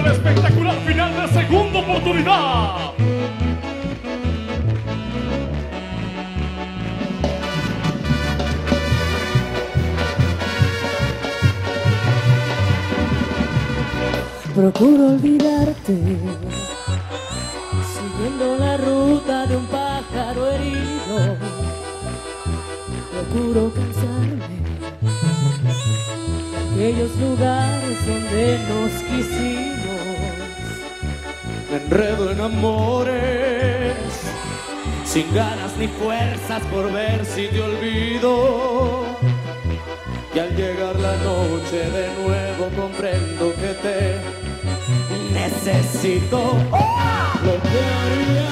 el espectacular final de segunda oportunidad. Procuro olvidarte, siguiendo la ruta de un pájaro herido. Procuro cansarme de aquellos lugares donde nos quisimos. Me enredo en amores, sin ganas ni fuerzas por ver si te olvido. Y al llegar la noche de nuevo comprendo que te necesito. Lo que haría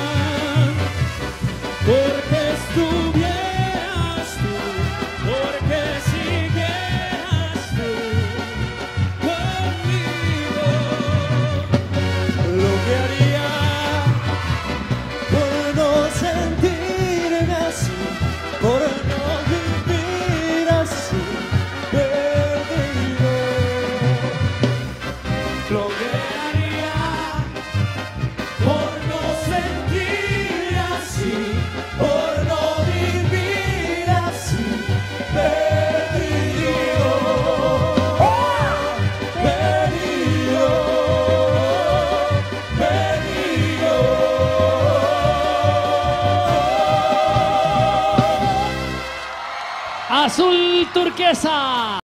porque estuvieras tú, porque siguieras tú conmigo. Lo que haría por no sentirme así, por no vivir así. Lo que haría por no sentir así, por no vivir así, perdido, perdido, perdido. Azul turquesa.